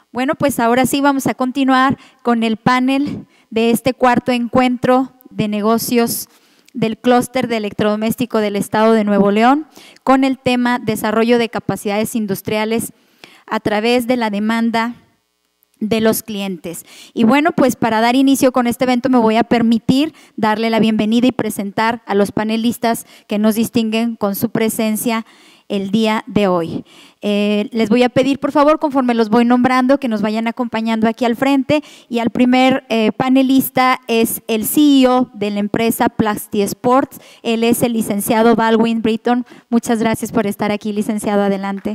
Bueno, pues ahora sí vamos a continuar con el panel de este cuarto encuentro de negocios del clúster de electrodoméstico del Estado de Nuevo León, con el tema desarrollo de capacidades industriales a través de la demanda de los clientes. Y bueno, pues para dar inicio con este evento me voy a permitir darle la bienvenida y presentar a los panelistas que nos distinguen con su presencia el día de hoy. Les voy a pedir, por favor, conforme los voy nombrando, que nos vayan acompañando aquí al frente. Y al primer panelista es el CEO de la empresa PlastiSports. Él es el licenciado Baldwin Britton. Muchas gracias por estar aquí, licenciado. Adelante.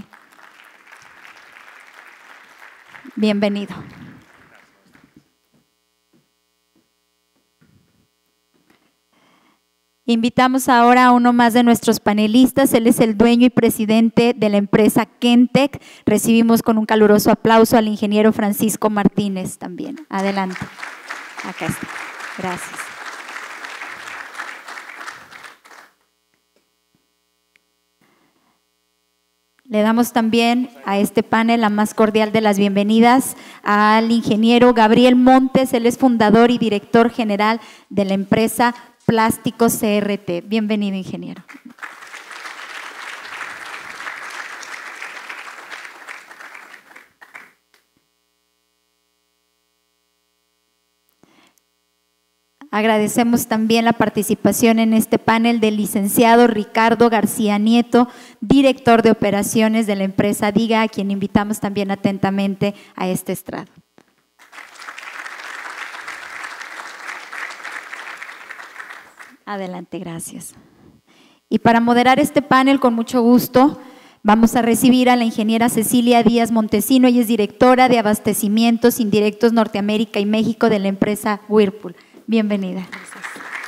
Bienvenido. Invitamos ahora a uno más de nuestros panelistas. Él es el dueño y presidente de la empresa Kentec. Recibimos con un caluroso aplauso al ingeniero Francisco Martínez también. Adelante. Acá está. Gracias. Le damos también a este panel la más cordial de las bienvenidas al ingeniero Gabriel Montes. Él es fundador y director general de la empresa Plásticos CRT. Bienvenido, ingeniero. Agradecemos también la participación en este panel del licenciado Ricardo García Nieto, director de operaciones de la empresa DIGA, a quien invitamos también atentamente a este estrado. Adelante, gracias. Y para moderar este panel, con mucho gusto, vamos a recibir a la ingeniera Cecilia Díaz Montesino. Ella es directora de Abastecimientos Indirectos Norteamérica y México de la empresa Whirlpool. Bienvenida. Gracias.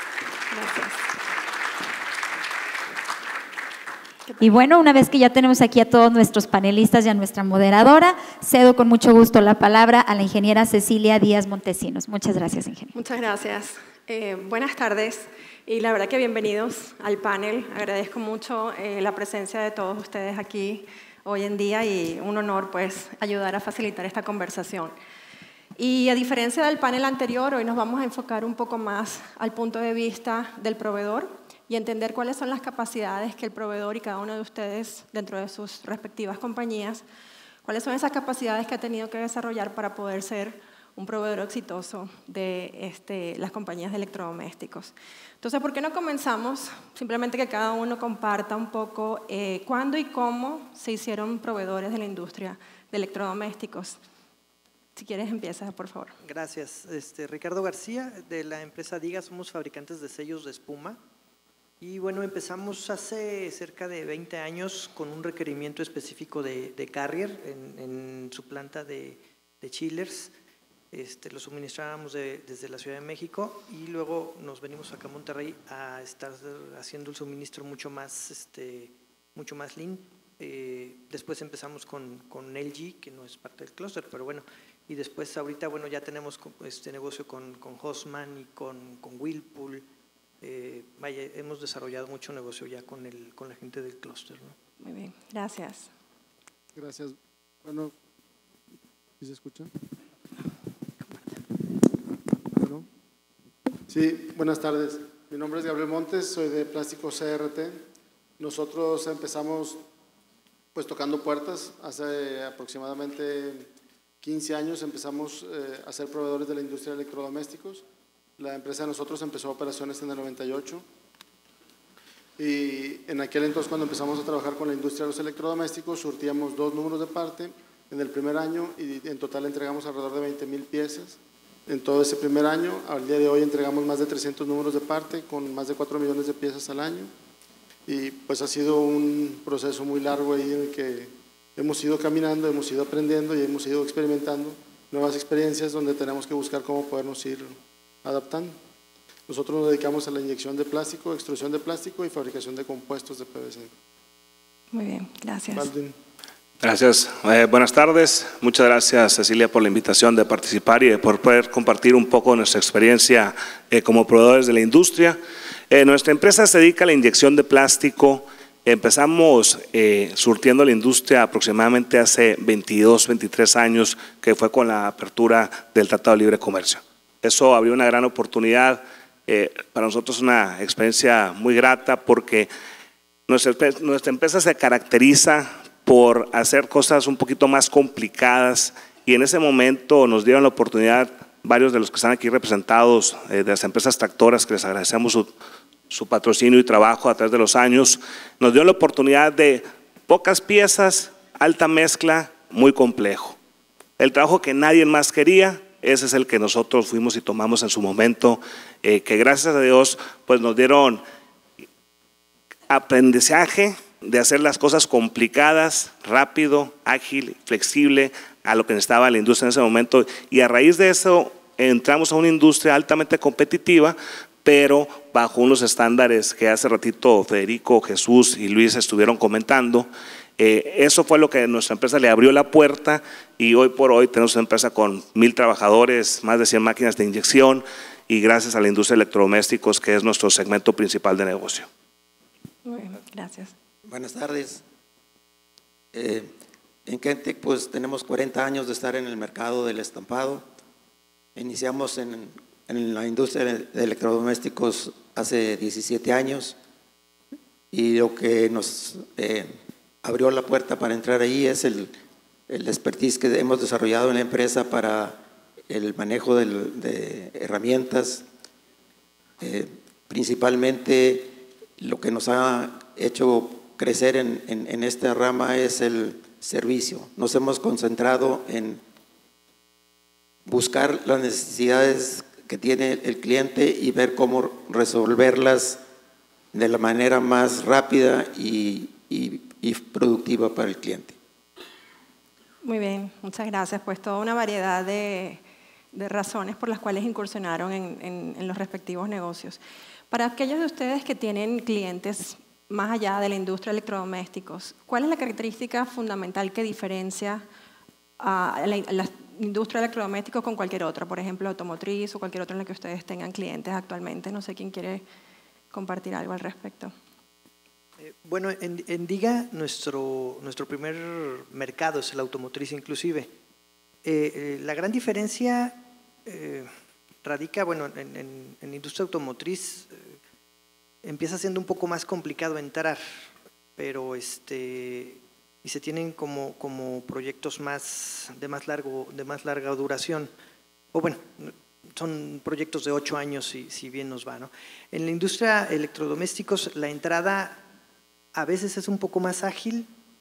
Y bueno, una vez que ya tenemos aquí a todos nuestros panelistas y a nuestra moderadora, cedo con mucho gusto la palabra a la ingeniera Cecilia Díaz Montesinos. Muchas gracias, ingeniera. Muchas gracias. Buenas tardes y la verdad que bienvenidos al panel. Agradezco mucho la presencia de todos ustedes aquí hoy en día y un honor pues ayudar a facilitar esta conversación. Y a diferencia del panel anterior, hoy nos vamos a enfocar un poco más al punto de vista del proveedor y entender cuáles son las capacidades que el proveedor y cada uno de ustedes dentro de sus respectivas compañías, cuáles son esas capacidades que ha tenido que desarrollar para poder ser un proveedor exitoso de las compañías de electrodomésticos. Entonces, ¿por qué no comenzamos? Simplemente que cada uno comparta un poco cuándo y cómo se hicieron proveedores de la industria de electrodomésticos. Si quieres, empieza, por favor. Gracias. Ricardo García, de la empresa DIGA, somos fabricantes de sellos de espuma. Y bueno, empezamos hace cerca de 20 años con un requerimiento específico de Carrier en su planta de chillers. Lo suministrábamos desde la Ciudad de México y luego nos venimos acá a Monterrey a estar haciendo el suministro mucho más lean. Después empezamos con LG, que no es parte del clúster, pero bueno, y después ahorita bueno ya tenemos este negocio con Hossmann y con Whirlpool. Vaya, hemos desarrollado mucho negocio ya con la gente del clúster, ¿no? Muy bien, gracias. Gracias. Bueno, ¿sí se escucha? Bueno. Sí, buenas tardes. Mi nombre es Gabriel Montes, soy de Plásticos CRT. Nosotros empezamos pues tocando puertas. Hace aproximadamente 15 años empezamos a ser proveedores de la industria de electrodomésticos. La empresa de nosotros empezó operaciones en el 98 y en aquel entonces, cuando empezamos a trabajar con la industria de los electrodomésticos, surtíamos 2 números de parte en el primer año y en total entregamos alrededor de 20,000 piezas. En todo ese primer año, al día de hoy entregamos más de 300 números de parte con más de 4 millones de piezas al año y pues ha sido un proceso muy largo ahí en el que hemos ido caminando, hemos ido aprendiendo y hemos ido experimentando nuevas experiencias donde tenemos que buscar cómo podernos ir adaptando. Nosotros nos dedicamos a la inyección de plástico, extrusión de plástico y fabricación de compuestos de PVC. Muy bien, gracias. Baldwin. Gracias. Buenas tardes. Muchas gracias, Cecilia, por la invitación de participar y por poder compartir un poco nuestra experiencia como proveedores de la industria. Nuestra empresa se dedica a la inyección de plástico Empezamos surtiendo la industria aproximadamente hace 22, 23 años, que fue con la apertura del Tratado de Libre Comercio. Eso abrió una gran oportunidad, para nosotros una experiencia muy grata, porque nuestra empresa se caracteriza por hacer cosas un poquito más complicadas, y en ese momento nos dieron la oportunidad, varios de los que están aquí representados, de las empresas tractoras, que les agradecemos su patrocinio y trabajo a través de los años, nos dio la oportunidad de pocas piezas, alta mezcla, muy complejo. El trabajo que nadie más quería, ese es el que nosotros fuimos y tomamos en su momento, que gracias a Dios pues nos dieron aprendizaje de hacer las cosas complicadas, rápido, ágil, flexible, a lo que necesitaba la industria en ese momento, y a raíz de eso entramos a una industria altamente competitiva, pero bajo unos estándares que hace ratito Federico, Jesús y Luis estuvieron comentando. Eso fue lo que a nuestra empresa le abrió la puerta, y hoy por hoy tenemos una empresa con 1000 trabajadores, más de 100 máquinas de inyección, y gracias a la industria de electrodomésticos, que es nuestro segmento principal de negocio. Muy bien, gracias. Buenas tardes. En Kentec pues tenemos 40 años de estar en el mercado del estampado. Iniciamos en la industria de electrodomésticos hace 17 años, y lo que nos abrió la puerta para entrar ahí es el expertise que hemos desarrollado en la empresa para el manejo de herramientas. Principalmente lo que nos ha hecho crecer en esta rama es el servicio. Nos hemos concentrado en buscar las necesidades que tiene el cliente y ver cómo resolverlas de la manera más rápida y productiva para el cliente. Muy bien, muchas gracias. Pues toda una variedad de razones por las cuales incursionaron en los respectivos negocios. Para aquellos de ustedes que tienen clientes más allá de la industria de electrodomésticos, ¿cuál es la característica fundamental que diferencia a la industria de electrodomésticos con cualquier otra? Por ejemplo, automotriz o cualquier otra en la que ustedes tengan clientes actualmente. No sé quién quiere compartir algo al respecto. Bueno, en DIGA nuestro primer mercado es el automotriz inclusive. La gran diferencia radica, bueno, en la industria automotriz empieza siendo un poco más complicado entrar, pero y se tienen como proyectos de más larga duración, o bueno, son proyectos de 8 años si bien nos va, ¿no? En la industria de electrodomésticos la entrada a veces es un poco más ágil,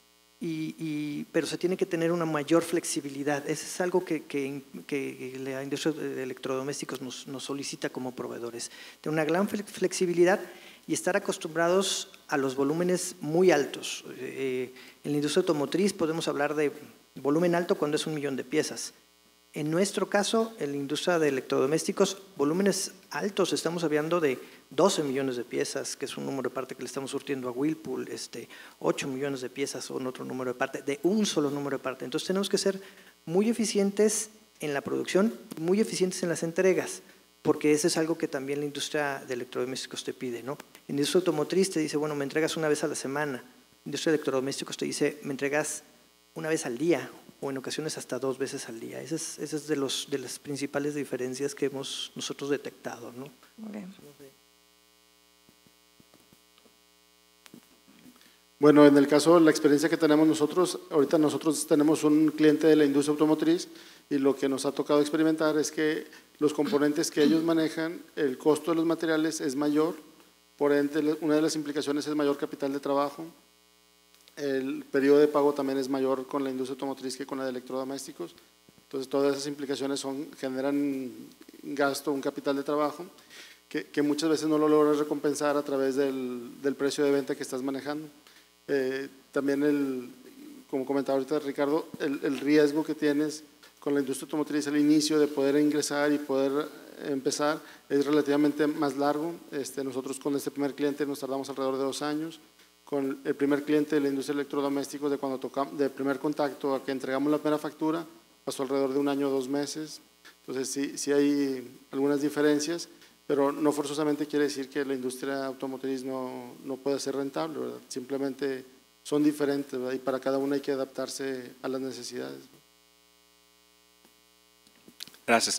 pero se tiene que tener una mayor flexibilidad. Eso es algo que la industria de electrodomésticos nos solicita como proveedores. Tener una gran flexibilidad y estar acostumbrados a los volúmenes muy altos. En la industria automotriz podemos hablar de volumen alto cuando es 1 millón de piezas. En nuestro caso, en la industria de electrodomésticos, volúmenes altos, estamos hablando de 12 millones de piezas, que es un número de parte que le estamos surtiendo a Whirlpool, 8 millones de piezas son otro número de parte, de un solo número de parte. Entonces tenemos que ser muy eficientes en la producción, muy eficientes en las entregas, porque eso es algo que también la industria de electrodomésticos te pide, ¿no? En la industria automotriz te dice, bueno, me entregas una vez a la semana. En la industria de electrodomésticos te dice, me entregas una vez al día, o en ocasiones hasta 2 veces al día. Esa es de las principales diferencias que hemos nosotros detectado, ¿no? Okay. Bueno, en el caso de la experiencia que tenemos nosotros, ahorita nosotros tenemos un cliente de la industria automotriz, y lo que nos ha tocado experimentar es que los componentes que ellos manejan, el costo de los materiales es mayor, por ende una de las implicaciones es mayor capital de trabajo. El periodo de pago también es mayor con la industria automotriz que con la de electrodomésticos. Entonces, todas esas implicaciones generan gasto, un capital de trabajo, que muchas veces no lo logras recompensar a través del precio de venta que estás manejando. También, como comentaba ahorita Ricardo, el riesgo que tienes con la industria automotriz al inicio de poder ingresar y poder empezar es relativamente más largo. Nosotros con este primer cliente nos tardamos alrededor de 2 años. Con el primer cliente de la industria de electrodomésticos, de cuando tocamos, de primer contacto a que entregamos la primera factura, pasó alrededor de 1 año o 2 meses. Entonces sí hay algunas diferencias. pero no forzosamente quiere decir que la industria automotriz no pueda ser rentable, ¿verdad? Simplemente son diferentes, ¿verdad? Y para cada una hay que adaptarse a las necesidades. Gracias.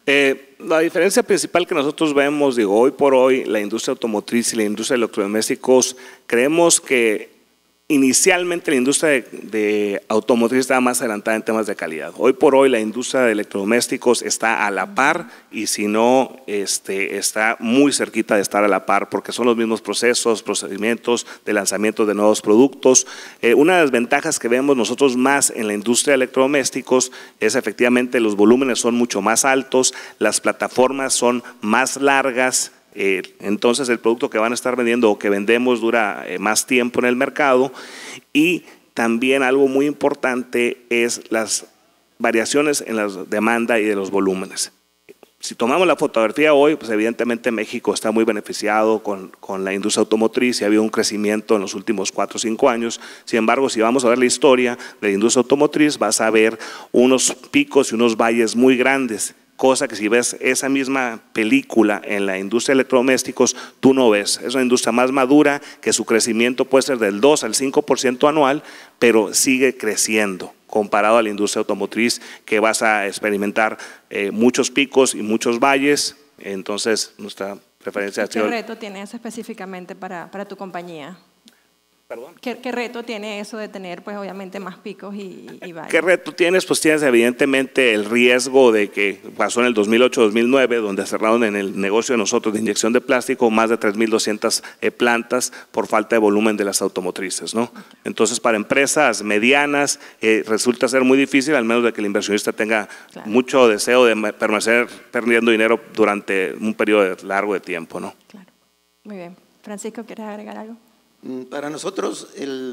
La diferencia principal que nosotros vemos, digo, hoy por hoy, la industria automotriz y la industria de electrodomésticos, creemos que inicialmente la industria de automotriz estaba más adelantada en temas de calidad. Hoy por hoy la industria de electrodomésticos está a la par y si no, está muy cerquita de estar a la par porque son los mismos procesos, procedimientos de lanzamiento de nuevos productos. Una de las ventajas que vemos nosotros más en la industria de electrodomésticos es efectivamente los volúmenes son mucho más altos, las plataformas son más largas. Entonces el producto que van a estar vendiendo o que vendemos dura más tiempo en el mercado y también algo muy importante es las variaciones en la demanda y de los volúmenes. Si tomamos la fotografía hoy, pues evidentemente México está muy beneficiado con la industria automotriz y ha habido un crecimiento en los últimos 4 o 5 años. Sin embargo, si vamos a ver la historia de la industria automotriz, vas a ver unos picos y unos valles muy grandes. Cosa que si ves esa misma película en la industria de electrodomésticos, tú no ves. Es una industria más madura, que su crecimiento puede ser del 2 al 5% anual, pero sigue creciendo comparado a la industria automotriz, que vas a experimentar muchos picos y muchos valles. Entonces, nuestra preferencia ha sido… ¿Qué reto tienes específicamente para tu compañía? ¿Perdón? ¿Qué reto tiene eso de tener, pues obviamente, más picos y valles? ¿Qué reto tienes? Pues tienes evidentemente el riesgo de que pasó en el 2008-2009, donde cerraron en el negocio de nosotros de inyección de plástico más de 3.200 plantas por falta de volumen de las automotrices, ¿no? Entonces, para empresas medianas resulta ser muy difícil, al menos de que el inversionista tenga mucho deseo de permanecer perdiendo dinero durante un periodo largo de tiempo, ¿no? Claro. Muy bien. Francisco, ¿quieres agregar algo? Para nosotros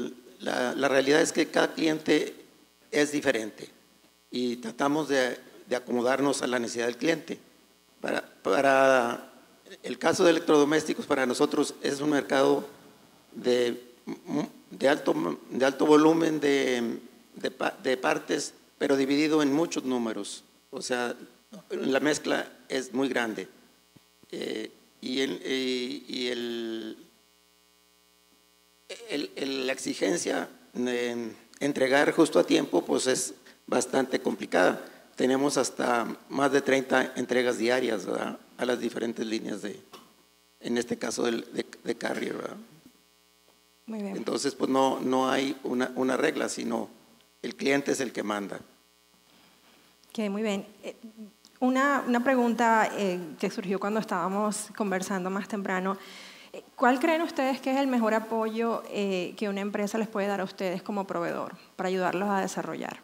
la realidad es que cada cliente es diferente y tratamos de acomodarnos a la necesidad del cliente. Para el caso de electrodomésticos, para nosotros es un mercado de alto volumen de partes, pero dividido en muchos números. O sea, la mezcla es muy grande. La exigencia de entregar justo a tiempo pues es bastante complicada. Tenemos hasta más de 30 entregas diarias, ¿verdad?, a las diferentes líneas en este caso de Carrier, ¿verdad? Muy bien. Entonces pues no hay una regla, sino el cliente es el que manda. Ok, muy bien. Una pregunta que surgió cuando estábamos conversando más temprano. ¿Cuál creen ustedes que es el mejor apoyo que una empresa les puede dar a ustedes como proveedor para ayudarlos a desarrollar?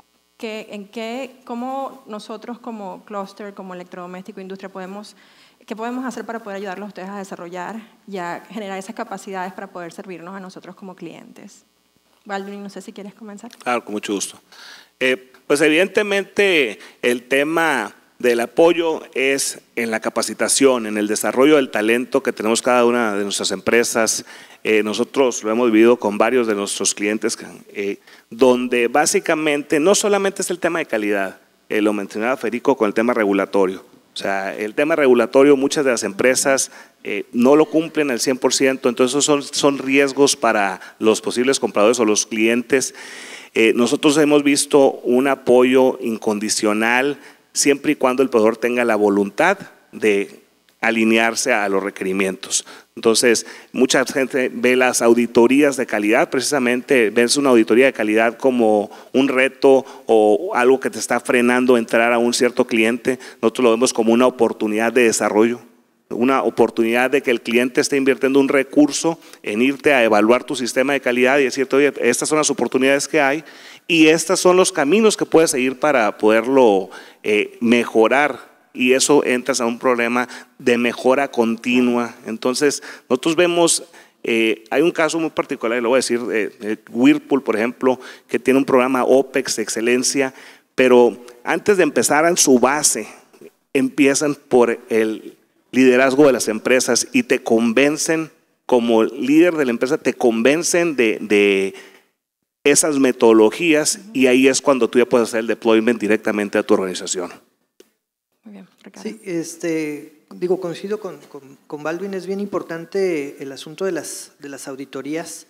¿Cómo nosotros como clúster, como electrodoméstico, industria, qué podemos hacer para poder ayudarlos a ustedes a desarrollar y a generar esas capacidades para poder servirnos a nosotros como clientes? Baldwin, no sé si quieres comenzar. Claro, con mucho gusto. Pues evidentemente el tema del apoyo es en la capacitación, en el desarrollo del talento que tenemos cada una de nuestras empresas. Nosotros lo hemos vivido con varios de nuestros clientes, donde básicamente no solamente es el tema de calidad, lo mencionaba Federico con el tema regulatorio. O sea, el tema regulatorio, muchas de las empresas no lo cumplen al 100%, entonces son riesgos para los posibles compradores o los clientes. Nosotros hemos visto un apoyo incondicional siempre y cuando el proveedor tenga la voluntad de alinearse a los requerimientos. Entonces, mucha gente ve las auditorías de calidad, precisamente ves una auditoría de calidad como un reto o algo que te está frenando entrar a un cierto cliente. Nosotros lo vemos como una oportunidad de desarrollo, una oportunidad de que el cliente esté invirtiendo un recurso en irte a evaluar tu sistema de calidad y decirte, oye, estas son las oportunidades que hay y estos son los caminos que puedes seguir para poderlo mejorar. Y eso entras a un problema de mejora continua. Entonces, nosotros vemos, hay un caso muy particular, y lo voy a decir, Whirlpool, por ejemplo, que tiene un programa OPEX de excelencia, pero antes de empezar en su base, empiezan por el liderazgo de las empresas y te convencen, como líder de la empresa, te convencen de esas metodologías y ahí es cuando tú ya puedes hacer el deployment directamente a tu organización. Muy bien, Ricardo. Sí, coincido con Baldwin, es bien importante el asunto de las auditorías.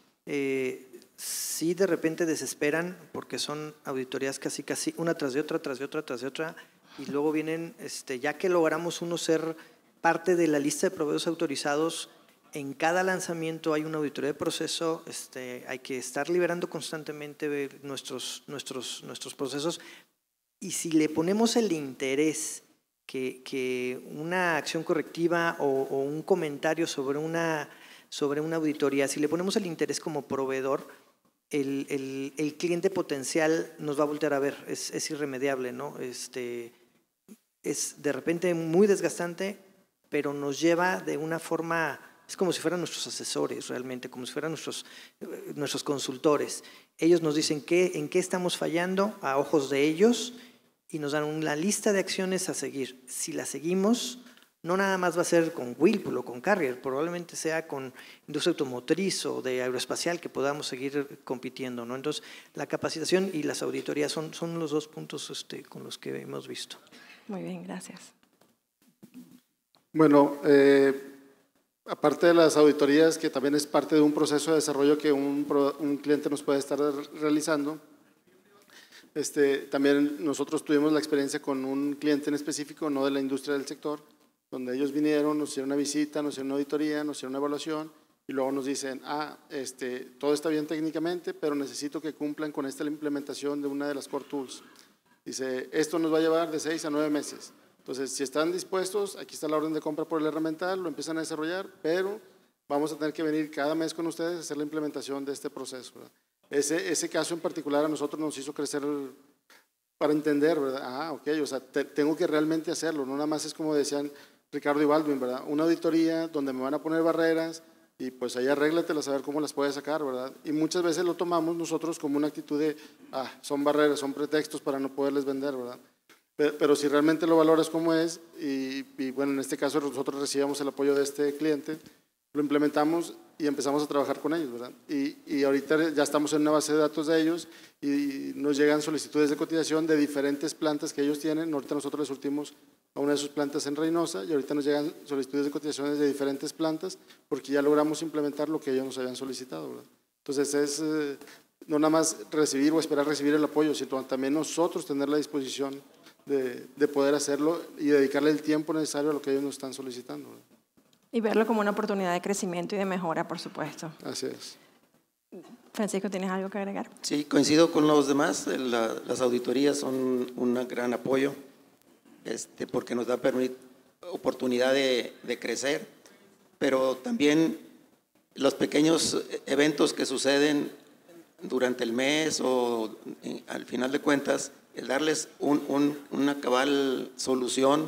Sí, de repente desesperan porque son auditorías casi una tras de otra, y luego vienen, ya que logramos uno ser parte de la lista de proveedores autorizados, en cada lanzamiento hay una auditoría de proceso, hay que estar liberando constantemente nuestros procesos, y si le ponemos el interés que una acción correctiva o un comentario sobre una auditoría, si le ponemos el interés como proveedor, el cliente potencial nos va a voltear a ver, es irremediable, ¿no? Es de repente muy desgastante, pero nos lleva de una forma, es como si fueran nuestros asesores realmente, como si fueran nuestros consultores. Ellos nos dicen en qué estamos fallando a ojos de ellos y nos dan una lista de acciones a seguir. Si las seguimos, no nada más va a ser con Whirlpool o con Carrier, probablemente sea con industria automotriz o de aeroespacial que podamos seguir compitiendo, ¿no? Entonces, la capacitación y las auditorías son los dos puntos con los que hemos visto. Muy bien, gracias. Bueno, aparte de las auditorías, que también es parte de un proceso de desarrollo que un cliente nos puede estar realizando, también nosotros tuvimos la experiencia con un cliente en específico, no de la industria del sector, donde ellos vinieron, nos hicieron una visita, nos hicieron una auditoría, nos hicieron una evaluación y luego nos dicen, todo está bien técnicamente, pero necesito que cumplan con la implementación de una de las core tools. Dice, esto nos va a llevar de 6 a 9 meses. Entonces, si están dispuestos, aquí está la orden de compra por el herramental, lo empiezan a desarrollar, pero vamos a tener que venir cada mes con ustedes a hacer la implementación de este proceso, ¿verdad? Ese caso en particular a nosotros nos hizo crecer para entender, ¿verdad? Ok, o sea, tengo que realmente hacerlo, no nada más es como decían Ricardo y Baldwin, ¿verdad? Una auditoría donde me van a poner barreras y pues ahí arréglatelas a ver cómo las puedes sacar, ¿verdad? Y muchas veces lo tomamos nosotros como una actitud de, son barreras, son pretextos para no poderles vender, ¿verdad? Pero si realmente lo valoras como es, y bueno, en este caso nosotros recibimos el apoyo de este cliente, lo implementamos y empezamos a trabajar con ellos, ¿verdad? Y ahorita ya estamos en una base de datos de ellos y nos llegan solicitudes de cotización de diferentes plantas que ellos tienen. Ahorita nosotros les surtimos a una de sus plantas en Reynosa y ahorita nos llegan solicitudes de cotizaciones de diferentes plantas porque ya logramos implementar lo que ellos nos habían solicitado, ¿verdad? Entonces es no nada más recibir o esperar recibir el apoyo, sino también nosotros tener la disposición de poder hacerlo y dedicarle el tiempo necesario a lo que ellos nos están solicitando, ¿verdad? Y verlo como una oportunidad de crecimiento y de mejora, por supuesto. Así es. Francisco, ¿tienes algo que agregar? Sí, coincido con los demás. Las auditorías son un gran apoyo porque nos da oportunidad de crecer, pero también los pequeños eventos que suceden durante el mes o al final de cuentas, el darles una cabal solución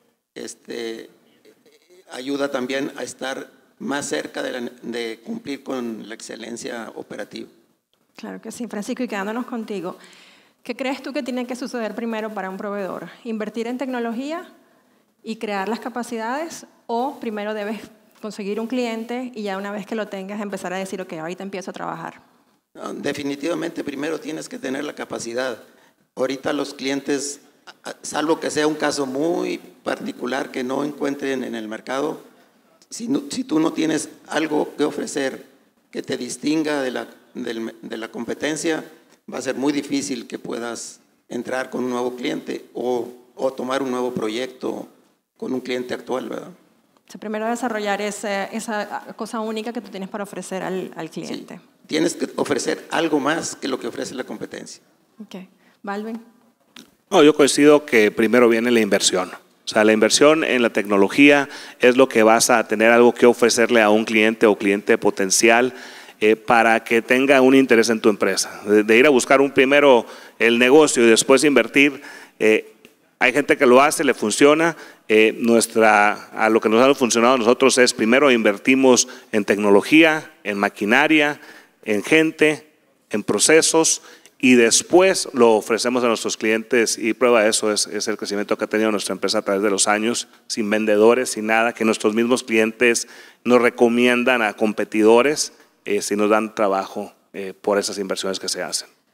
ayuda también a estar más cerca de cumplir con la excelencia operativa. Claro que sí, Francisco, y quedándonos contigo, ¿qué crees tú que tiene que suceder primero para un proveedor? ¿Invertir en tecnología y crear las capacidades o primero debes conseguir un cliente y ya una vez que lo tengas empezar a decir, ok, ahorita empiezo a trabajar? No, definitivamente primero tienes que tener la capacidad. Ahorita los clientes, salvo que sea un caso muy particular que no encuentren en el mercado, si tú no tienes algo que ofrecer que te distinga de la competencia, va a ser muy difícil que puedas entrar con un nuevo cliente o tomar un nuevo proyecto con un cliente actual, ¿verdad? O sea, primero desarrollar esa cosa única que tú tienes para ofrecer al cliente. Sí, tienes que ofrecer algo más que lo que ofrece la competencia. Ok. Baldwin. No, yo coincido que primero viene la inversión. O sea, la inversión en la tecnología es lo que vas a tener algo que ofrecerle a un cliente o cliente potencial para que tenga un interés en tu empresa. De ir a buscar primero el negocio y después invertir. Hay gente que lo hace, le funciona. A lo que nos ha funcionado a nosotros es primero invertimos en tecnología, en maquinaria, en gente, en procesos, y después lo ofrecemos a nuestros clientes, y prueba de eso es el crecimiento que ha tenido nuestra empresa a través de los años, sin vendedores, sin nada, que nuestros mismos clientes nos recomiendan a competidores si nos dan trabajo por esas inversiones que se hacen.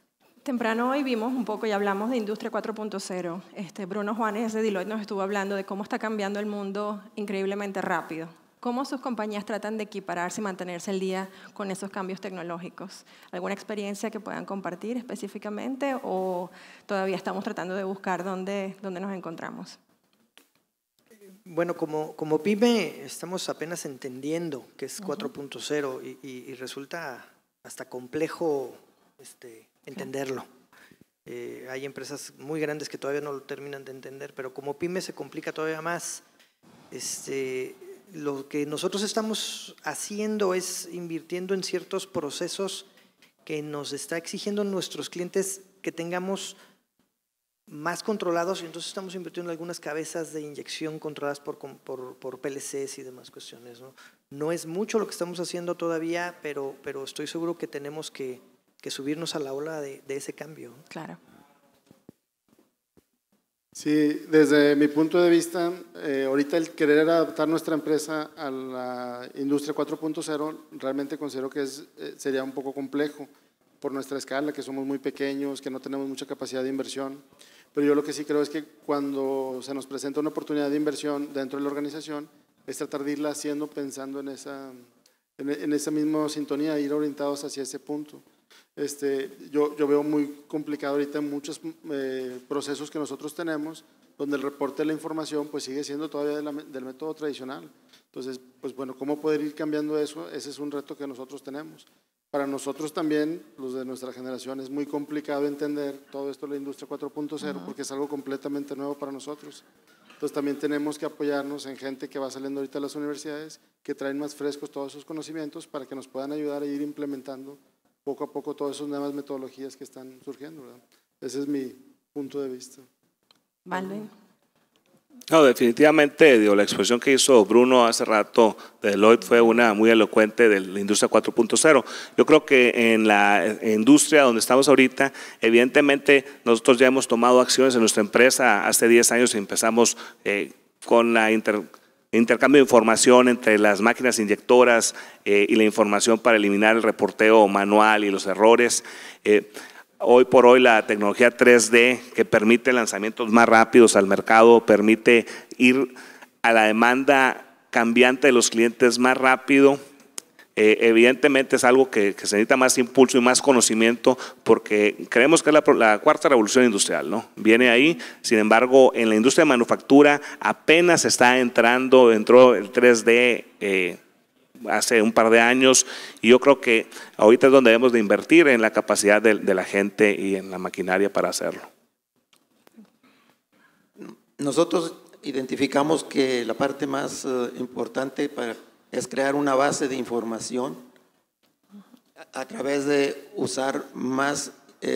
Temprano hoy vimos un poco y hablamos de Industria 4.0. Bruno Juanes de Deloitte nos estuvo hablando de cómo está cambiando el mundo increíblemente rápido. ¿Cómo sus compañías tratan de equipararse y mantenerse al día con esos cambios tecnológicos? ¿Alguna experiencia que puedan compartir específicamente o todavía estamos tratando de buscar dónde nos encontramos? Bueno, como PYME estamos apenas entendiendo qué es 4.0 y resulta hasta complejo entenderlo. Hay empresas muy grandes que todavía no lo terminan de entender, pero como PYME se complica todavía más. Lo que nosotros estamos haciendo es invirtiendo en ciertos procesos que nos está exigiendo nuestros clientes que tengamos más controlados, y entonces estamos invirtiendo en algunas cabezas de inyección controladas por PLCs y demás cuestiones, ¿no? No es mucho lo que estamos haciendo todavía, pero estoy seguro que tenemos que subirnos a la ola de ese cambio. Claro. Sí, desde mi punto de vista, ahorita el querer adaptar nuestra empresa a la industria 4.0 realmente considero que sería un poco complejo por nuestra escala, que somos muy pequeños, que no tenemos mucha capacidad de inversión, pero yo lo que sí creo es que cuando se nos presenta una oportunidad de inversión dentro de la organización, es tratar de irla haciendo pensando en esa misma sintonía, ir orientados hacia ese punto. Yo veo muy complicado ahorita muchos procesos que nosotros tenemos, donde el reporte de la información pues sigue siendo todavía del método tradicional. Entonces, pues bueno, ¿cómo poder ir cambiando eso? Ese es un reto que nosotros tenemos. Para nosotros también, los de nuestra generación, es muy complicado entender todo esto de la industria 4.0 porque es algo completamente nuevo para nosotros. Entonces también tenemos que apoyarnos en gente que va saliendo ahorita de las universidades, que traen más frescos todos esos conocimientos para que nos puedan ayudar a ir implementando poco a poco todas esas nuevas metodologías que están surgiendo, ¿verdad? Ese es mi punto de vista. Vale. No, definitivamente, la exposición que hizo Bruno hace rato de Deloitte fue una muy elocuente de la industria 4.0. Yo creo que en la industria donde estamos ahorita, evidentemente nosotros ya hemos tomado acciones en nuestra empresa. Hace 10 años empezamos con la intercambio de información entre las máquinas inyectoras y la información para eliminar el reporteo manual y los errores. Hoy por hoy la tecnología 3D que permite lanzamientos más rápidos al mercado, permite ir a la demanda cambiante de los clientes más rápido. Evidentemente es algo que se necesita más impulso y más conocimiento porque creemos que es la cuarta revolución industrial, ¿no? Viene ahí, sin embargo, en la industria de manufactura apenas entró el 3D hace un par de años y yo creo que ahorita es donde debemos de invertir en la capacidad de la gente y en la maquinaria para hacerlo. Nosotros identificamos que la parte más importante es crear una base de información a través de usar más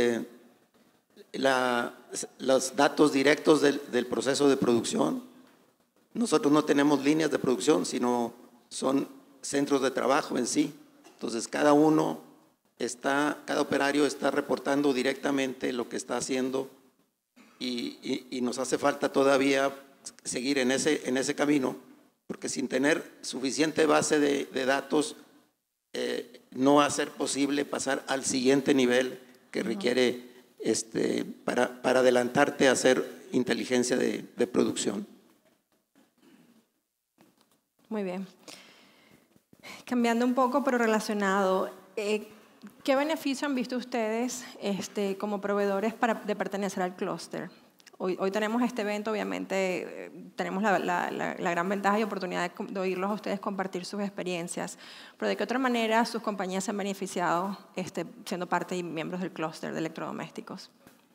los datos directos del proceso de producción. Nosotros no tenemos líneas de producción, sino son centros de trabajo en sí. Entonces cada operario está reportando directamente lo que está haciendo y nos hace falta todavía seguir en ese camino, porque sin tener suficiente base de datos no va a ser posible pasar al siguiente nivel que requiere para adelantarte a hacer inteligencia de producción. Muy bien. Cambiando un poco, pero relacionado, ¿qué beneficio han visto ustedes como proveedores de pertenecer al clúster? Hoy tenemos este evento, obviamente tenemos la gran ventaja y oportunidad de oírlos a ustedes compartir sus experiencias, pero ¿de qué otra manera sus compañías se han beneficiado siendo parte y miembros del clúster de electrodomésticos?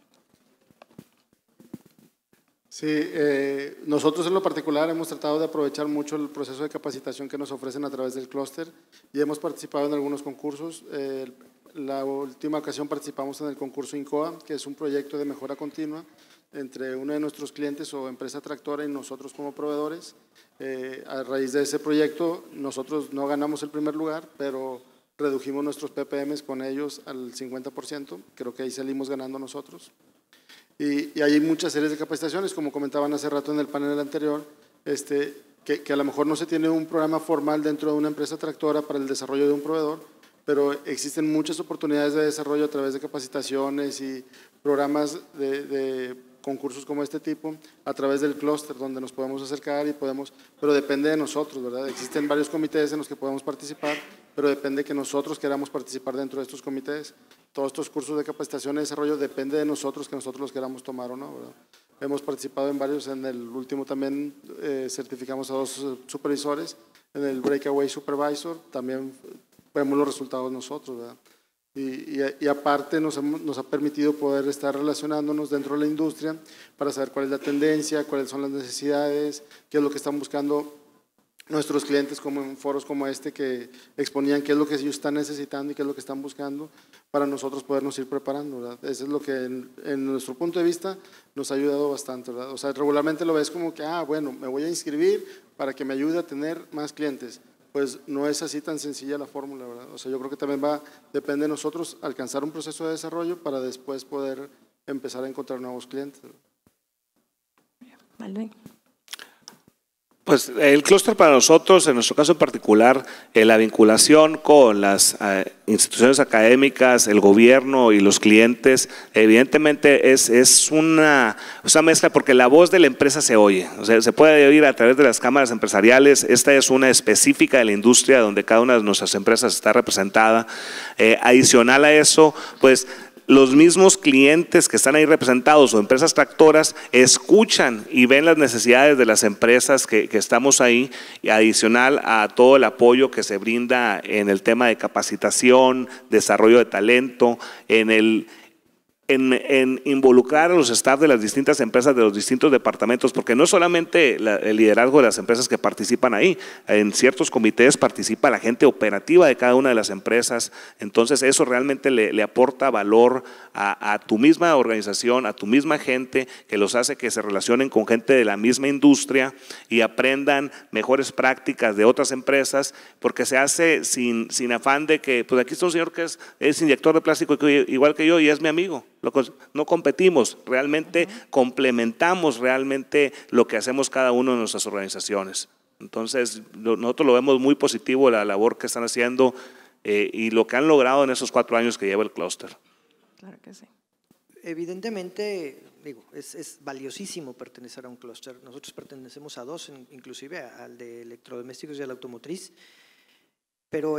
Sí, nosotros en lo particular hemos tratado de aprovechar mucho el proceso de capacitación que nos ofrecen a través del clúster y hemos participado en algunos concursos. La última ocasión participamos en el concurso INCOA, que es un proyecto de mejora continua entre uno de nuestros clientes o empresa tractora y nosotros como proveedores. A raíz de ese proyecto nosotros no ganamos el primer lugar, pero redujimos nuestros PPMs con ellos al 50%, creo que ahí salimos ganando nosotros. Y hay muchas series de capacitaciones, como comentaban hace rato en el panel anterior, que a lo mejor no se tiene un programa formal dentro de una empresa tractora para el desarrollo de un proveedor, pero existen muchas oportunidades de desarrollo a través de capacitaciones y programas de concursos como este tipo, a través del clúster, donde nos podemos acercar y podemos, pero depende de nosotros, ¿verdad? Existen varios comités en los que podemos participar, pero depende que nosotros queramos participar dentro de estos comités. Todos estos cursos de capacitación y desarrollo depende de nosotros, que nosotros los queramos tomar o no, ¿verdad? Hemos participado en varios, en el último también certificamos a 2 supervisores, en el Breakaway Supervisor también vemos los resultados nosotros, ¿verdad? Y aparte nos ha permitido poder estar relacionándonos dentro de la industria para saber cuál es la tendencia, cuáles son las necesidades, qué es lo que están buscando nuestros clientes, como en foros como este, que exponían qué es lo que ellos están necesitando y qué es lo que están buscando para nosotros podernos ir preparando, ¿verdad? Eso es lo que en nuestro punto de vista nos ha ayudado bastante, ¿verdad? O sea, regularmente lo ves como que, bueno, me voy a inscribir para que me ayude a tener más clientes. Pues no es así tan sencilla la fórmula, ¿verdad? O sea, yo creo que también depende de nosotros alcanzar un proceso de desarrollo para después poder empezar a encontrar nuevos clientes. Malvin. Pues el clúster para nosotros, en nuestro caso en particular, la vinculación con las instituciones académicas, el gobierno y los clientes, evidentemente es una mezcla, porque la voz de la empresa se oye, o sea, se puede oír a través de las cámaras empresariales. Esta es una específica de la industria donde cada una de nuestras empresas está representada. Adicional a eso, pues los mismos clientes que están ahí representados o empresas tractoras escuchan y ven las necesidades de las empresas que estamos ahí, y adicional a todo el apoyo que se brinda en el tema de capacitación, desarrollo de talento, en involucrar a los staff de las distintas empresas, de los distintos departamentos, porque no solamente el liderazgo de las empresas que participan ahí, en ciertos comités participa la gente operativa de cada una de las empresas. Entonces eso realmente le aporta valor a tu misma organización, a tu misma gente, que los hace que se relacionen con gente de la misma industria y aprendan mejores prácticas de otras empresas, porque se hace sin afán de que, pues aquí está un señor que es inyector de plástico igual que yo y es mi amigo. No competimos, realmente complementamos realmente lo que hacemos cada uno de nuestras organizaciones. Entonces nosotros lo vemos muy positivo, la labor que están haciendo y lo que han logrado en esos 4 años que lleva el clúster. Claro que sí. Evidentemente, digo, es valiosísimo pertenecer a un clúster. Nosotros pertenecemos a 2, inclusive al de electrodomésticos y al automotriz, pero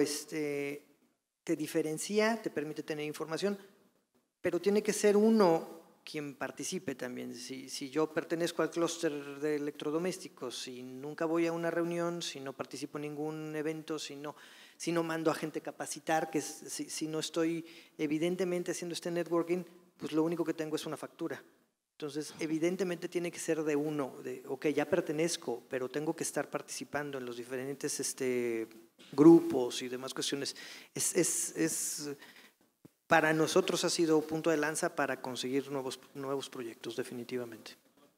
te diferencia, te permite tener información, pero tiene que ser uno quien participe también. Si yo pertenezco al clúster de electrodomésticos, si nunca voy a una reunión, si no participo en ningún evento, si no mando a gente a capacitar, si no estoy evidentemente haciendo este networking, pues lo único que tengo es una factura. Entonces, evidentemente tiene que ser de uno, ok, ya pertenezco, pero tengo que estar participando en los diferentes grupos y demás cuestiones. Para nosotros ha sido punto de lanza para conseguir nuevos proyectos, definitivamente.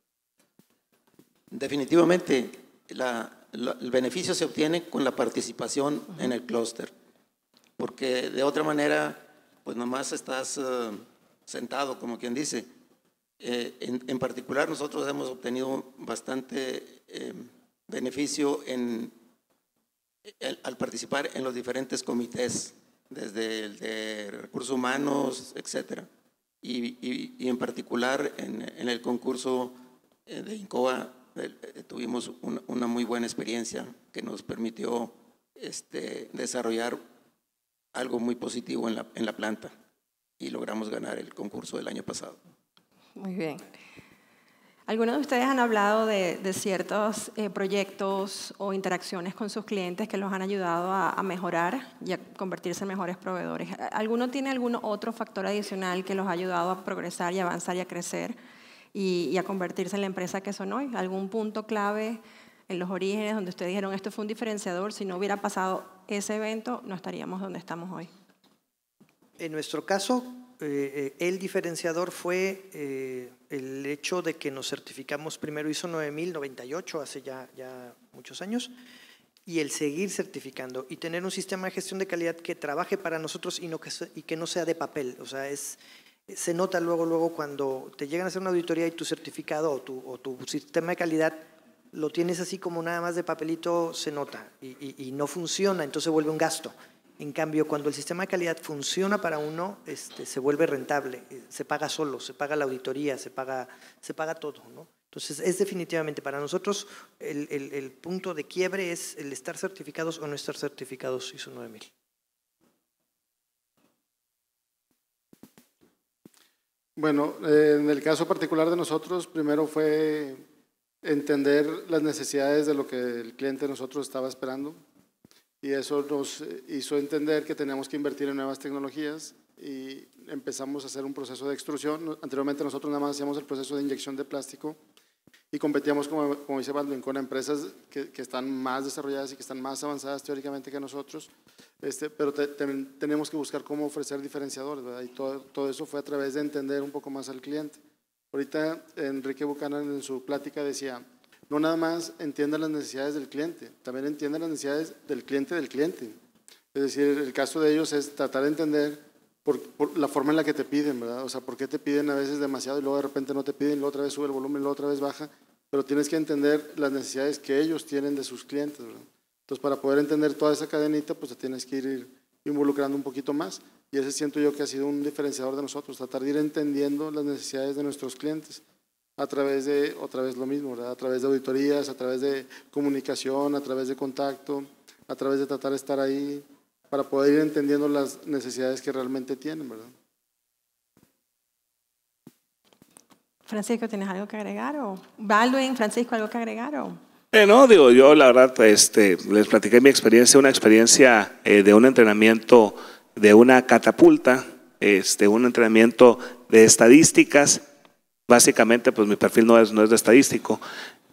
Definitivamente, el beneficio se obtiene con la participación en el clúster, porque de otra manera, pues nomás estás sentado, como quien dice. En particular, nosotros hemos obtenido bastante beneficio al participar en los diferentes comités, desde el de recursos humanos, etcétera, y en particular en el concurso de INCOA tuvimos una muy buena experiencia que nos permitió desarrollar algo muy positivo en la planta, y logramos ganar el concurso del año pasado. Muy bien. Algunos de ustedes han hablado de ciertos proyectos o interacciones con sus clientes que los han ayudado a mejorar y a convertirse en mejores proveedores. ¿Alguno tiene algún otro factor adicional que los ha ayudado a progresar y avanzar y a crecer y a convertirse en la empresa que son hoy? ¿Algún punto clave en los orígenes donde ustedes dijeron esto fue un diferenciador, si no hubiera pasado ese evento no estaríamos donde estamos hoy? En nuestro caso, el diferenciador fue el hecho de que nos certificamos primero ISO 9098 hace ya muchos años, y el seguir certificando y tener un sistema de gestión de calidad que trabaje para nosotros y que no sea de papel. O sea, se nota luego cuando te llegan a hacer una auditoría y tu certificado o tu sistema de calidad lo tienes así como nada más de papelito, se nota y no funciona, entonces vuelve un gasto. En cambio, cuando el sistema de calidad funciona para uno, se vuelve rentable, se paga solo, se paga la auditoría, se paga todo, ¿no? Entonces, es definitivamente para nosotros el punto de quiebre es el estar certificados o no estar certificados ISO 9000. Bueno, en el caso particular de nosotros, primero fue entender las necesidades de lo que el cliente de nosotros estaba esperando, y eso nos hizo entender que teníamos que invertir en nuevas tecnologías y empezamos a hacer un proceso de extrusión. Anteriormente nosotros nada más hacíamos el proceso de inyección de plástico y competíamos, como dice Baldwin, con empresas que están más desarrolladas y que están más avanzadas teóricamente que nosotros, pero tenemos que buscar cómo ofrecer diferenciadores, ¿verdad? Y todo eso fue a través de entender un poco más al cliente. Ahorita Enrique Buchanan en su plática decía, no nada más entienda las necesidades del cliente, también entienda las necesidades del cliente del cliente. Es decir, el caso de ellos es tratar de entender por la forma en la que te piden, ¿verdad? O sea, por qué te piden a veces demasiado y luego de repente no te piden, luego otra vez sube el volumen, luego otra vez baja, pero tienes que entender las necesidades que ellos tienen de sus clientes, ¿verdad? Entonces, para poder entender toda esa cadenita, pues te tienes que ir involucrando un poquito más, y ese siento yo que ha sido un diferenciador de nosotros, tratar de ir entendiendo las necesidades de nuestros clientes a través de, otra vez lo mismo, ¿verdad? A través de auditorías, a través de comunicación, a través de contacto, a través de tratar de estar ahí para poder ir entendiendo las necesidades que realmente tienen, ¿verdad? Francisco, ¿tienes algo que agregar? ¿O Baldwin, Francisco, algo que agregar? ¿O? No, digo, yo la verdad les platiqué mi experiencia, una experiencia de un entrenamiento de una catapulta, un entrenamiento de estadísticas. Básicamente, pues mi perfil no es de estadístico.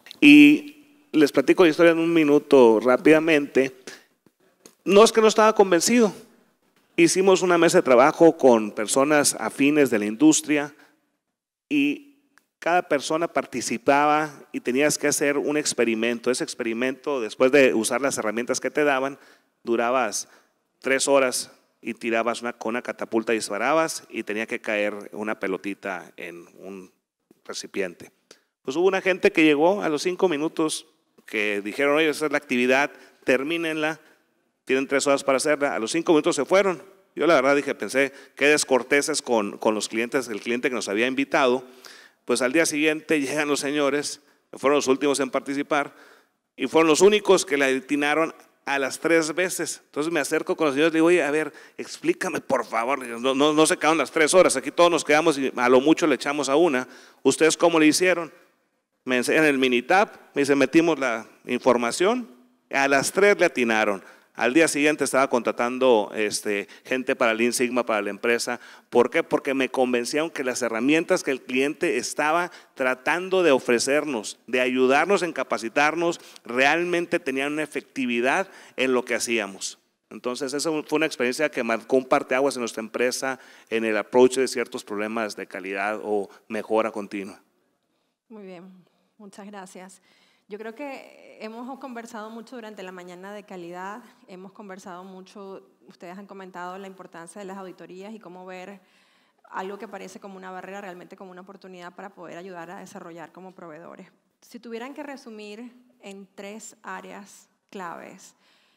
Y les platico la historia en un minuto rápidamente. No es que no estaba convencido. Hicimos una mesa de trabajo con personas afines de la industria y cada persona participaba y tenías que hacer un experimento. Ese experimento, después de usar las herramientas que te daban, durabas 3 horas y tirabas con una catapulta y disparabas y tenía que caer una pelotita en un recipiente. Pues hubo una gente que llegó a los 5 minutos que dijeron, oye, esa es la actividad, termínenla, tienen 3 horas para hacerla. A los 5 minutos se fueron. Yo la verdad pensé, qué descorteses con los clientes, el cliente que nos había invitado. Pues al día siguiente llegan los señores, fueron los últimos en participar y fueron los únicos que la atinaron a las 3 veces. Entonces me acerco con los señores y digo, oye, a ver, explícame por favor, no se quedaron las 3 horas, aquí todos nos quedamos y a lo mucho le echamos a una. ¿Ustedes cómo le hicieron? Me enseñan el Minitab, me dicen, metimos la información, a las 3 le atinaron. Al día siguiente estaba contratando gente para Lean Sigma, para la empresa. ¿Por qué? Porque me convencieron que las herramientas que el cliente estaba tratando de ofrecernos, de ayudarnos en capacitarnos, realmente tenían una efectividad en lo que hacíamos. Entonces, esa fue una experiencia que marcó un parteaguas en nuestra empresa en el approach de ciertos problemas de calidad o mejora continua. Muy bien, muchas gracias. Yo creo que hemos conversado mucho durante la mañana de calidad, hemos conversado mucho, ustedes han comentado la importancia de las auditorías y cómo ver algo que parece como una barrera realmente como una oportunidad para poder ayudar a desarrollar como proveedores. Si tuvieran que resumir en 3 áreas claves,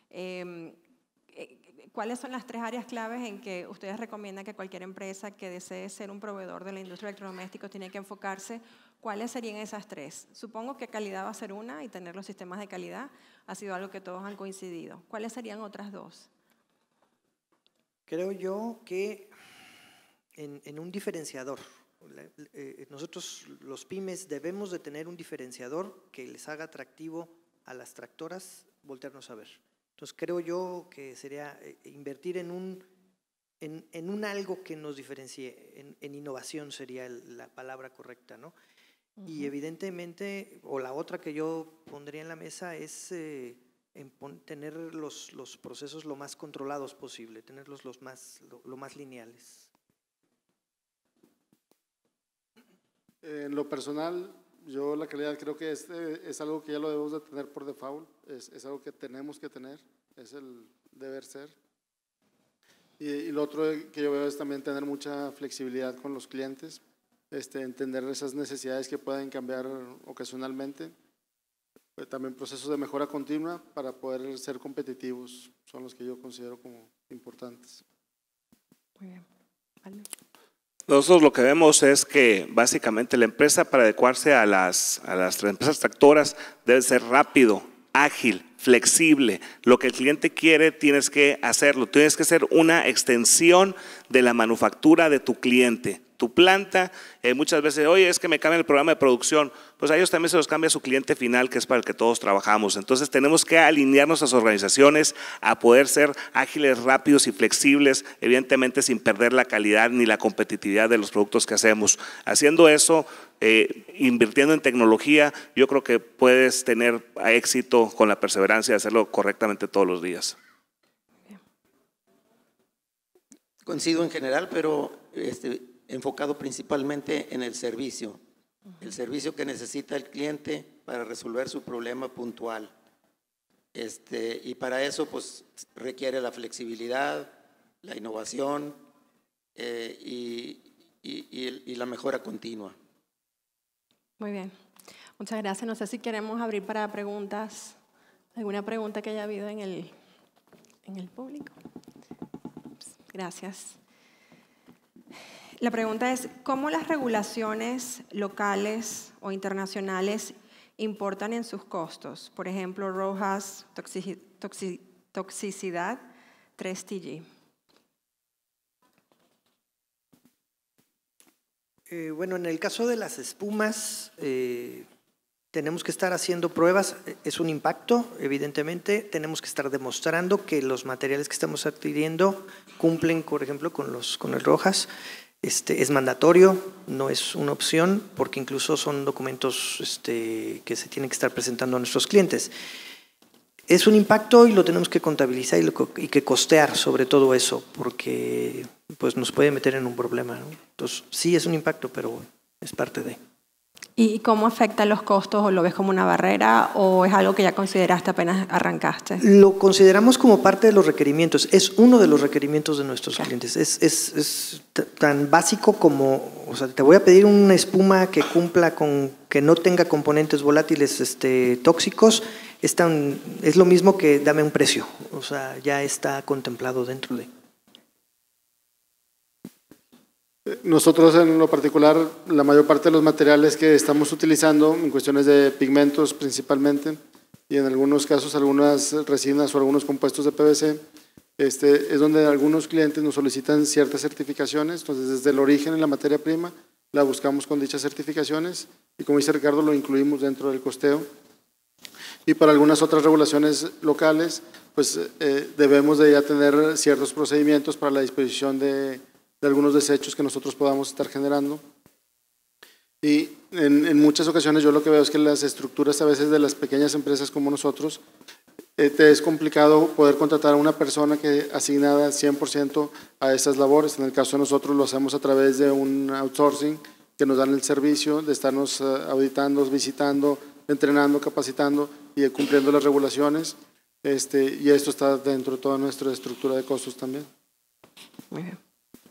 ¿cuáles son las 3 áreas claves en que ustedes recomiendan que cualquier empresa que desee ser un proveedor de la industria electrodoméstica tiene que enfocarse? ¿Cuáles serían esas 3? Supongo que calidad va a ser una y tener los sistemas de calidad ha sido algo que todos han coincidido. ¿Cuáles serían otras 2? Creo yo que en un diferenciador. Nosotros los pymes debemos de tener un diferenciador que les haga atractivo a las tractoras voltearnos a ver. Entonces creo yo que sería invertir en un algo que nos diferencie, en innovación sería la palabra correcta, ¿no? Y evidentemente, o la otra que yo pondría en la mesa es tener los procesos lo más controlados posible, tenerlos lo más lineales. En lo personal, yo la calidad creo que es algo que ya lo debemos de tener por default, es algo que tenemos que tener, es el deber ser. Y lo otro que yo veo es también tener mucha flexibilidad con los clientes, entender esas necesidades que pueden cambiar ocasionalmente. también procesos de mejora continua para poder ser competitivos, son los que yo considero como importantes. Muy bien. Vale. Nosotros lo que vemos es que básicamente la empresa, para adecuarse a las empresas tractoras, debe ser rápido, ágil, flexible. Lo que el cliente quiere tienes que hacerlo, tienes que ser una extensión de la manufactura de tu cliente. Tu planta, muchas veces, oye, es que me cambian el programa de producción, pues a ellos también se los cambia su cliente final, que es para el que todos trabajamos. Entonces tenemos que alinear nuestras organizaciones a poder ser ágiles, rápidos y flexibles, evidentemente sin perder la calidad ni la competitividad de los productos que hacemos. Haciendo eso, invirtiendo en tecnología, yo creo que puedes tener éxito con la perseverancia de hacerlo correctamente todos los días. Coincido en general, pero enfocado principalmente en el servicio que necesita el cliente para resolver su problema puntual. Y para eso pues requiere la flexibilidad, la innovación y la mejora continua. Muy bien. Muchas gracias. No sé si queremos abrir para preguntas. ¿Alguna pregunta que haya habido en el público? Gracias. La pregunta es, ¿cómo las regulaciones locales o internacionales importan en sus costos? Por ejemplo, RoHS, toxicidad, 3TG. Bueno, en el caso de las espumas, tenemos que estar haciendo pruebas, es un impacto, evidentemente, tenemos que estar demostrando que los materiales que estamos adquiriendo cumplen, por ejemplo, con el RoHS. Es mandatorio, no es una opción, porque incluso son documentos que se tienen que estar presentando a nuestros clientes. Es un impacto y lo tenemos que contabilizar y que costear sobre todo eso, porque pues, nos puede meter en un problema, ¿no? Entonces, sí es un impacto, pero es parte de… ¿Y cómo afecta los costos? ¿O lo ves como una barrera o es algo que ya consideraste apenas arrancaste? Lo consideramos como parte de los requerimientos, es uno de los requerimientos de nuestros clientes. Es tan básico como, o sea, te voy a pedir una espuma que cumpla con, que no tenga componentes volátiles tóxicos, es lo mismo que dame un precio, o sea, ya está contemplado dentro de… Nosotros en lo particular, la mayor parte de los materiales que estamos utilizando en cuestiones de pigmentos principalmente y en algunos casos algunas resinas o algunos compuestos de PVC, es donde algunos clientes nos solicitan ciertas certificaciones, entonces desde el origen en la materia prima la buscamos con dichas certificaciones y como dice Ricardo lo incluimos dentro del costeo. Y para algunas otras regulaciones locales, pues debemos de ya tener ciertos procedimientos para la disposición de algunos desechos que nosotros podamos estar generando. Y en muchas ocasiones yo lo que veo es que las estructuras a veces de las pequeñas empresas como nosotros, te es complicado poder contratar a una persona que asignada 100% a esas labores. En el caso de nosotros lo hacemos a través de un outsourcing que nos dan el servicio de estarnos auditando, visitando, entrenando, capacitando y cumpliendo las regulaciones. Y esto está dentro de toda nuestra estructura de costos también. Muy bien.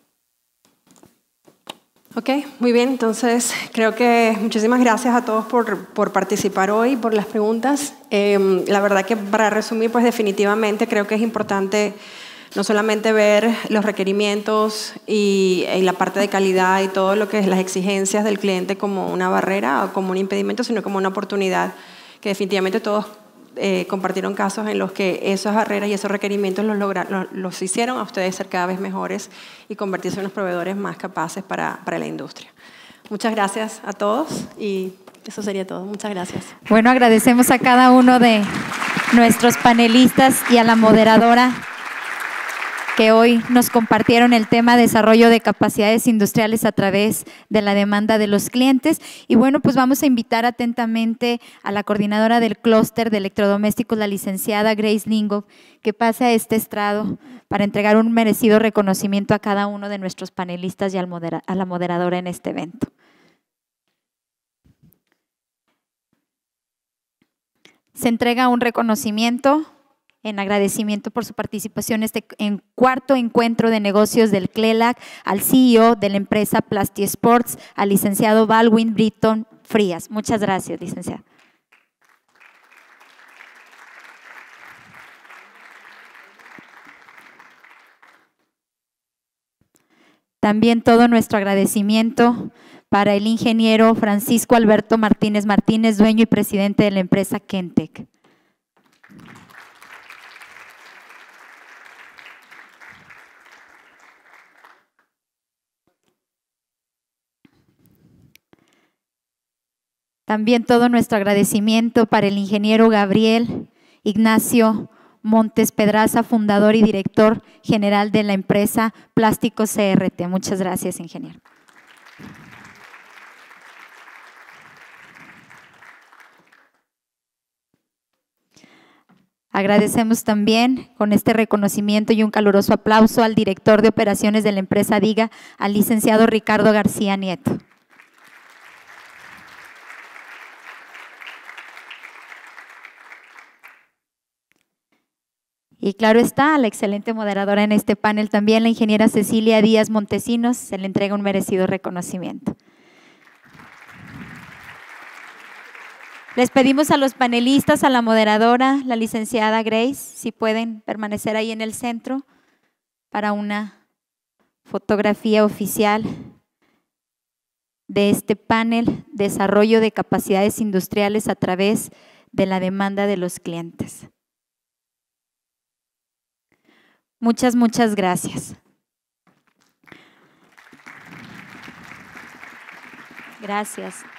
Ok, muy bien, entonces creo que muchísimas gracias a todos por participar hoy, por las preguntas. La verdad que para resumir, pues definitivamente creo que es importante no solamente ver los requerimientos y la parte de calidad y todo lo que es las exigencias del cliente como una barrera o como un impedimento, sino como una oportunidad que definitivamente todos compartieron casos en los que esas barreras y esos requerimientos los hicieron a ustedes ser cada vez mejores y convertirse en los proveedores más capaces para la industria. Muchas gracias a todos y eso sería todo. Muchas gracias. Bueno, agradecemos a cada uno de nuestros panelistas y a la moderadora que hoy nos compartieron el tema desarrollo de capacidades industriales a través de la demanda de los clientes. Y bueno, pues vamos a invitar atentamente a la coordinadora del clúster de electrodomésticos, la licenciada Grace Lingo, que pase a este estrado para entregar un merecido reconocimiento a cada uno de nuestros panelistas y a la moderadora en este evento. Se entrega un reconocimiento en agradecimiento por su participación en cuarto encuentro de negocios del CLELAC al CEO de la empresa Plasti Sports, al licenciado Baldwin Britton Frías. Muchas gracias, licenciado. También todo nuestro agradecimiento para el ingeniero Francisco Alberto Martínez Martínez, dueño y presidente de la empresa Kentec. También todo nuestro agradecimiento para el ingeniero Gabriel Ignacio Montes Pedraza, fundador y director general de la empresa Plásticos CRT. Muchas gracias, ingeniero. Agradecemos también con este reconocimiento y un caluroso aplauso al director de operaciones de la empresa DIGA, al licenciado Ricardo García Nieto. Y claro está, a la excelente moderadora en este panel también, la ingeniera Cecilia Díaz Montesinos, se le entrega un merecido reconocimiento. Les pedimos a los panelistas, a la moderadora, la licenciada Grace, si pueden permanecer ahí en el centro para una fotografía oficial de este panel, Desarrollo de Capacidades Industriales a través de la demanda de los clientes. Muchas, muchas gracias. Gracias.